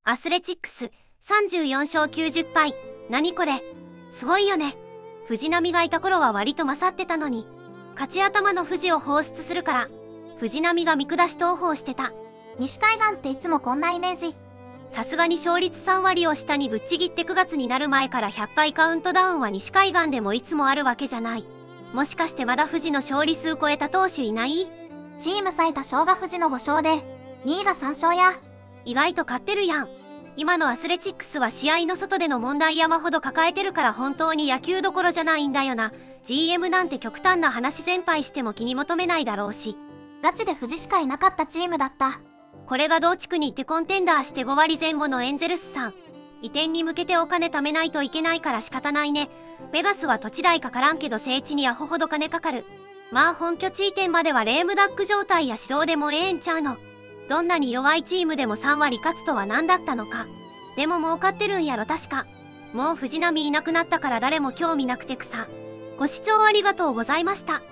アスレチックス34勝90敗。何これ。すごいよね。藤浪がいた頃は割と勝ってたのに。勝ち頭の藤を放出するから、藤浪が見下し投法してた。 西海岸っていつもこんなイメージ。 さすがに勝率3割を下にぶっちぎって9月になる前から100回カウントダウンは西海岸でもいつもあるわけじゃない。もしかしてまだ藤の勝利数超えた投手いない？ チーム最多勝が藤の5勝で、2位が3勝や。 意外と勝ってるやん。今のアスレチックスは試合の外での問題山ほど抱えてるから本当に野球どころじゃないんだよな。GM なんて極端な話全敗しても気に求めないだろうし。 ガチで藤しかいなかったチームだった。 これが同地区にいてコンテンダーして5割前後のエンゼルスさん。移転に向けてお金貯めないといけないから仕方ないね。ベガスは土地代かからんけど聖地にアホほど金かかる。まあ本拠地移転まではレームダック状態や指導でもええんちゃうの。どんなに弱いチームでも3割勝つとは何だったのか。でも儲かってるんやろ確か。もう藤浪いなくなったから誰も興味なくて草。ご視聴ありがとうございました。